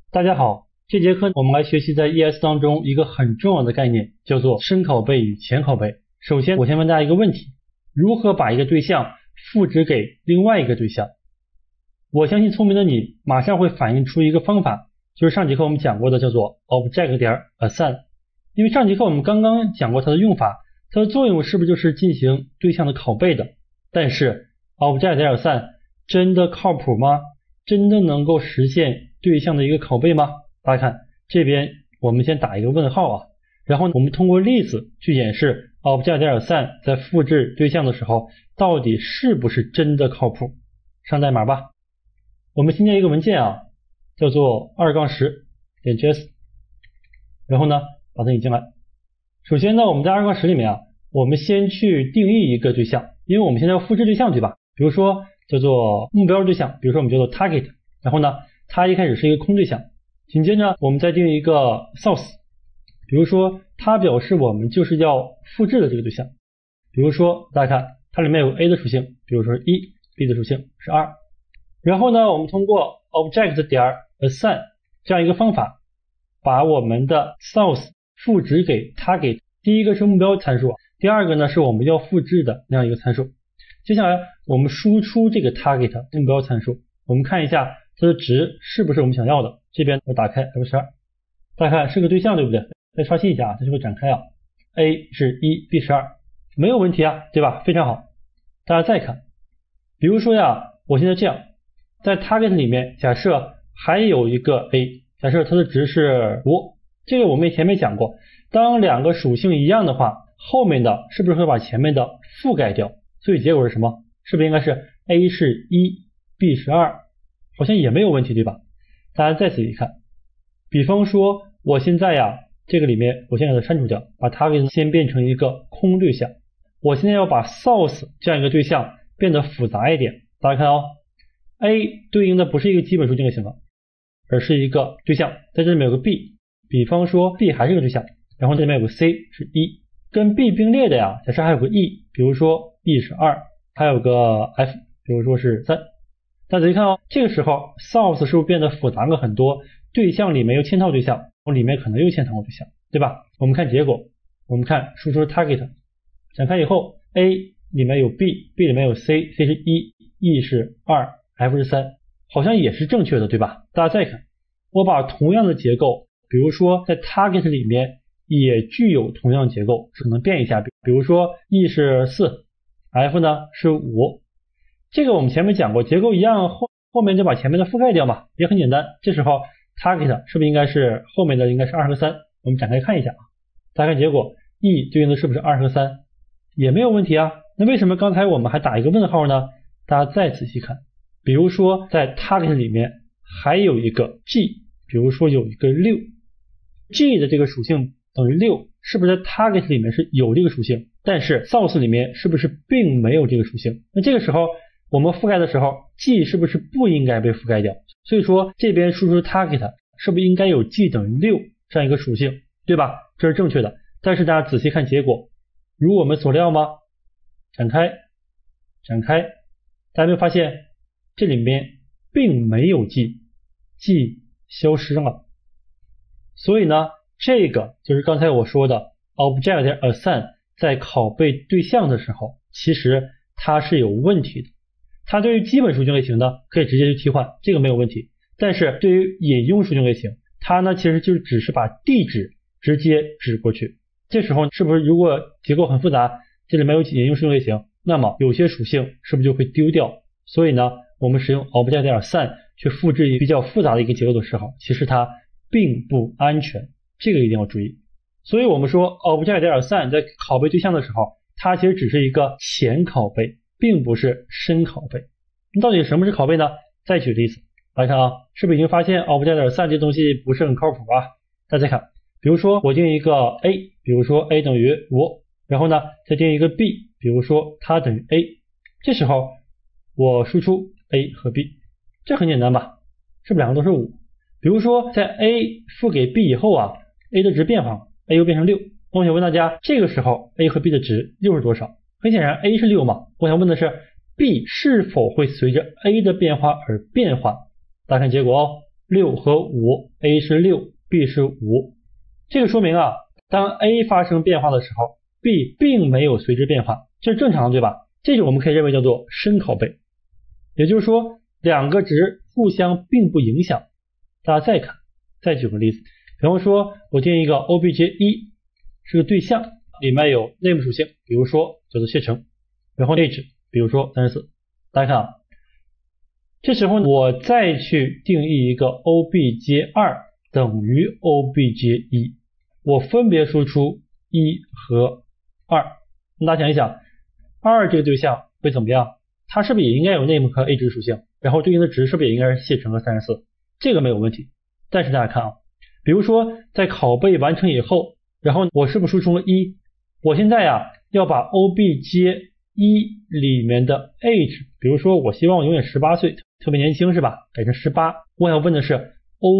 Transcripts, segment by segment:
大家好，这节课我们来学习在 ES 当中一个很重要的概念，叫做深拷贝与浅拷贝。首先，我先问大家一个问题：如何把一个对象复制给另外一个对象？我相信聪明的你马上会反映出一个方法，就是上节课我们讲过的叫做 object.assign。因为上节课我们刚刚讲过它的用法，它的作用是不是就是进行对象的拷贝的？但是 object.assign 真的靠谱吗？真的能够实现对象的一个拷贝吗？大家看这边我们先打一个问号啊，然后我们通过例子去演示 object.assign 在复制对象的时候到底是不是真的靠谱。上代码吧。我们新建一个文件啊，叫做2-10.js， 然后呢把它引进来。首先呢我们在2-10里面啊，我们先去定义一个对象，因为我们现在要复制对象对吧？比如说叫做目标对象，比如说我们叫做 target， 然后呢它一开始是一个空对象，紧接着我们再定义一个 source， 比如说它表示我们就是要复制的这个对象，比如说大家看它里面有 a 的属性，比如说是1， b 的属性是2，然后呢我们通过 object.assign 这样一个方法把我们的 source 复制给 target， 第一个是目标参数，第二个呢是我们要复制的那样一个参数。接下来我们输出这个 target 目标参数，我们看一下它的值是不是我们想要的。这边我打开 F12， 大家看是个对象对不对？再刷新一下啊，它就会展开啊。A 是1 B 是2，没有问题啊，对吧？非常好。大家再看，比如说呀，我现在这样，在 target 里面假设还有一个 A， 假设它的值是5，这个我们前面讲过，当两个属性一样的话，后面的是不是会把前面的覆盖掉？所以结果是什么？是不是应该是 A 是1 B 是2？好像也没有问题对吧？大家再仔细看，比方说我现在呀这个里面我先给它删除掉，把 target 先变成一个空对象，我现在要把 source 这样一个对象变得复杂一点。大家看哦， A 对应的不是一个基本属性类型了，而是一个对象，在这里面有个 B， 比方说 B 还是个对象，然后这里面有个 C 是1，跟 B 并列的呀，假设还有个 E， 比如说 E 是2，还有个 F， 比如说是3。大家仔细看哦，这个时候 source 是不是变得复杂了很多？对象里面有嵌套对象，里面可能又嵌套对象，对吧？我们看结果，我们看输出 target 展开以后 A 里面有 B， B 里面有 C， C 是1 E 是2 F 是3，好像也是正确的对吧？大家再看，我把同样的结构，比如说在 target 里面也具有同样结构，可能变一下，比如说 E 是4 F 呢是5，这个我们前面讲过，结构一样，后面就把前面的覆盖掉嘛，也很简单。这时候 target 是不是应该是后面的应该是2和3？我们展开看一下啊，大家看结果 E 对应的是不是2和3？也没有问题啊。那为什么刚才我们还打一个问号呢？大家再仔细看，比如说在 target 里面还有一个 G， 比如说有一个6， G 的这个属性等于6，是不是在 target 里面是有这个属性，但是 source 里面是不是并没有这个属性？那这个时候我们覆盖的时候 G 是不是不应该被覆盖掉？所以说这边输出 target 是不是应该有 G 等于6这样一个属性，对吧？这是正确的。但是大家仔细看结果，如我们所料吗？展开，大家没有发现这里面并没有 G 消失了。所以呢这个就是刚才我说的 object.assign 在拷贝对象的时候，其实它是有问题的。它对于基本属性类型呢可以直接去替换，这个没有问题。但是对于引用属性类型，它呢其实就只是把地址直接指过去。这时候是不是如果结构很复杂，这里面有引用属性类型，那么有些属性是不是就会丢掉？所以呢我们使用 object.assign 去复制比较复杂的一个结构的时候，其实它并不安全，这个一定要注意。所以我们说 object.assign 在拷贝对象的时候，它其实只是一个浅拷贝，并不是深拷贝。那到底什么是拷贝呢？再举例子，大家看啊，是不是已经发现 object.assign 这东西不是很靠谱啊？大家看，比如说我定一个 A， 比如说 A 等于5，然后呢再定一个 B， 比如说它等于 A， 这时候我输出 A 和 B， 这很简单吧？是不是两个都是5？比如说在 A 赋给 B 以后啊， A 的值变化 A 又变成6，那我想问大家这个时候 A 和 B 的值又是多少？很显然 A 是6嘛，我想问的是 B 是否会随着 A 的变化而变化？大家看结果哦， 6和5 ，A 是6 B 是5，这个说明啊，当 A 发生变化的时候 B 并没有随之变化，这是正常的对吧？这种我们可以认为叫做深拷贝，也就是说两个值互相并不影响。大家再举个例子，比方说我定一个 obj1 是个对象，里面有 name 属性，比如说叫做谢成，然后 age 比如说34，大家看啊，这时候我再去定义一个 obj2 等于 obj1， 我分别输出1和2，那大家想一想，2这个对象会怎么样？它是不是也应该有 name 和 age 属性，然后对应的值是不是也应该是谢成和34？这个没有问题。但是大家看啊，比如说在拷贝完成以后，然后我是不是输出了1？我现在呀要把 obj1 里面的 age， 比如说我希望我永远18岁，特别年轻是吧？改成18。我想问的是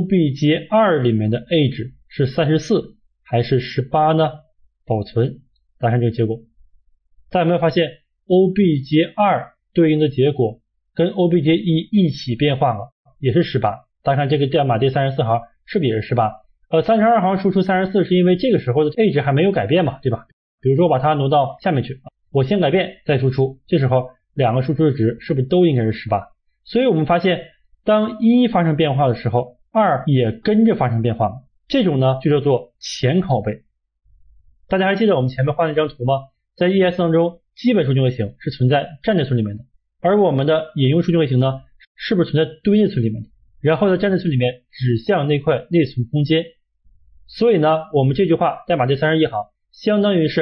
obj2 里面的 age 是34还是18呢？保存，大家看这个结果，大家有没有发现 obj2 对应的结果跟 obj1 一起变化了，也是18。大家看这个代码第34行是不是也是18？32行输出34是因为这个时候的 age 还没有改变嘛，对吧？比如说我把它挪到下面去，我先改变再输出，这时候两个输出的值是不是都应该是18？所以我们发现当1发生变化的时候，2也跟着发生变化了，这种呢就叫做前拷贝。大家还记得我们前面画那张图吗？在 ES 当中基本数据类型是存在站内存里面的，而我们的引用数据类型呢是不是存在堆内存里面的？然后在站内存里面指向那块内存空间，所以呢我们这句话代码第31行相当于是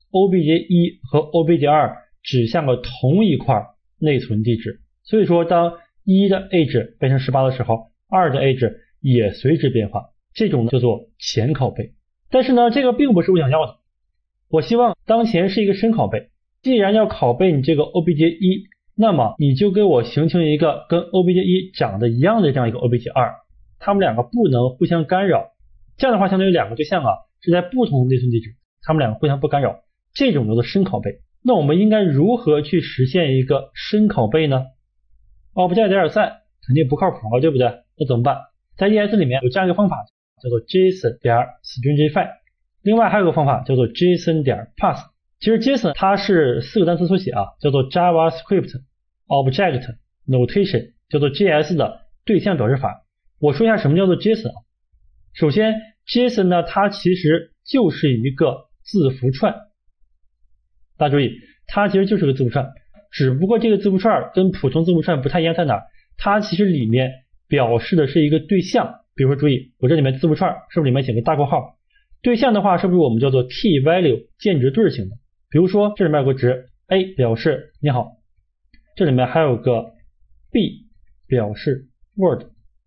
obj1 和 obj2 指向了同一块内存地址，所以说当1的 age 变成18的时候，2的 age 也随之变化，这种叫做前拷贝。但是呢这个并不是我想要的，我希望当前是一个深拷贝，既然要拷贝你这个 obj1，那么你就给我形成一个跟 obj1 长得一样的这样一个 obj2， 它们两个不能互相干扰，这样的话相当于两个对象啊是在不同内存地址，它们两个互相不干扰，这种叫做深拷贝。那我们应该如何去实现一个深拷贝呢？ object.散 肯定不靠谱啊，对不对？那怎么办？在 ES 里面有这样一个方法叫做 json.stringify， 另外还有个方法叫做 json.pass。其实 JSON 它是4个单词缩写啊，叫做 JavaScript Object Notation， 叫做 JS 的对象表示法。我说一下什么叫做 JSON 啊。首先 JSON 呢它其实就是一个字符串，大家注意它其实就是个字符串，只不过这个字符串跟普通字符串不太一样在哪儿？它其实里面表示的是一个对象，比如说注意我这里面字符串是不是里面写个大括号？对象的话是不是我们叫做 key value 键值对型的？比如说这里面有个值 A 表示你好，这里面还有个 B 表示 word。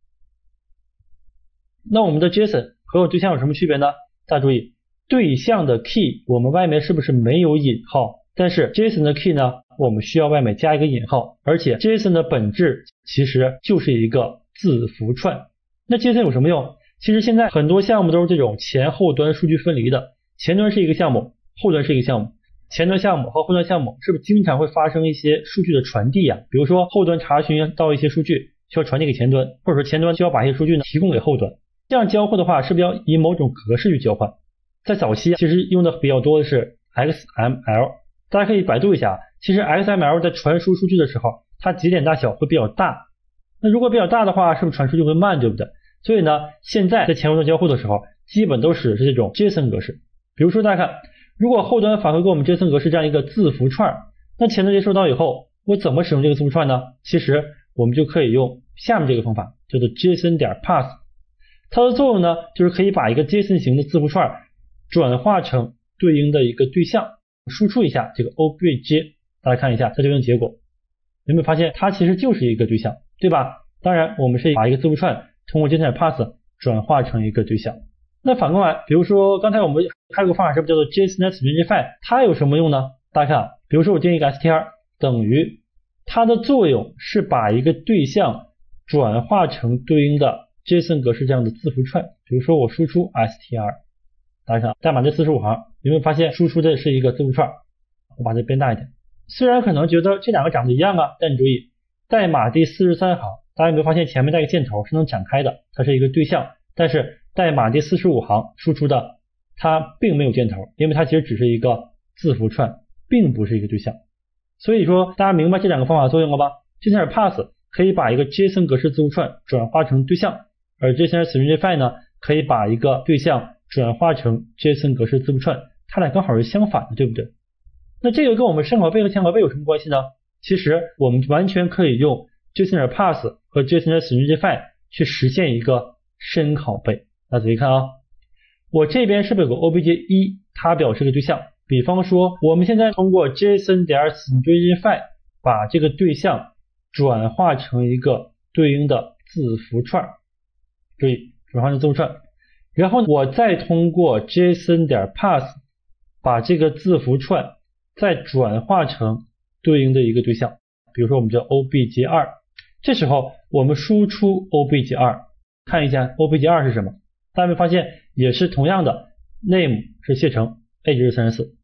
那我们的 JSON 和我对象有什么区别呢？大家注意对象的 key 我们外面是不是没有引号，但是 JSON 的 key 呢我们需要外面加一个引号，而且 JSON 的本质其实就是一个字符串。那 JSON 有什么用？其实现在很多项目都是这种前后端数据分离的，前端是一个项目，后端是一个项目，前端项目和后端项目是不是经常会发生一些数据的传递啊？比如说后端查询到一些数据需要传递给前端，或者说前端需要把一些数据呢提供给后端，这样交互的话是不是要以某种格式去交换？在早期其实用的比较多的是 XML， 大家可以百度一下，其实 XML 在传输数据的时候它节点大小会比较大，那如果比较大的话是不是传输就会慢，对不对？所以呢现在在前后端交互的时候基本都使是这种 JSON 格式。比如说大家看，如果后端返回给我们 JSON 格式这样一个字符串，那前端接收到以后我怎么使用这个字符串呢？其实我们就可以用下面这个方法叫做 json.pass， 它的作用呢就是可以把一个 JSON 型的字符串转化成对应的一个对象，输出一下这个 obj， 大家看一下它对应结果，有没有发现它其实就是一个对象，对吧？当然我们是把一个字符串通过 json.pass 转化成一个对象。那反过来，比如说刚才我们还有个方法是不是叫做 JSON.stringify， 它有什么用呢？大家看，比如说我定一个 str 等于，它的作用是把一个对象转化成对应的 JSON 格式这样的字符串。比如说我输出 str， 大家看代码这45行，有没有发现输出的是一个字符串？我把它变大一点。虽然可能觉得这两个长得一样啊，但你注意代码第43行，大家有没有发现前面带个箭头是能展开的，它是一个对象，但是代码第45行输出的它并没有箭头，因为它其实只是一个字符串，并不是一个对象。所以说大家明白这两个方法作用了吧？ JSON pass 可以把一个 JSON 格式字符串转化成对象，而 JSON stringify 呢可以把一个对象转化成 JSON 格式字符串，它俩刚好是相反的，对不对？那这个跟我们深拷贝和浅拷贝有什么关系呢？其实我们完全可以用 JSON pass 和 JSON stringify 去实现一个深拷贝。那仔细看啊，我这边是不是有个 obj1， 它表示个对象，比方说我们现在通过 JSON.stringify 把这个对象转化成一个对应的字符串，注意转化成字符串，然后我再通过 JSON.pass 把这个字符串再转化成对应的一个对象，比如说我们叫 obj2， 这时候我们输出 obj2， 看一下 obj2 是什么，大家有没有发现也是同样的 name 是写成 age 是34，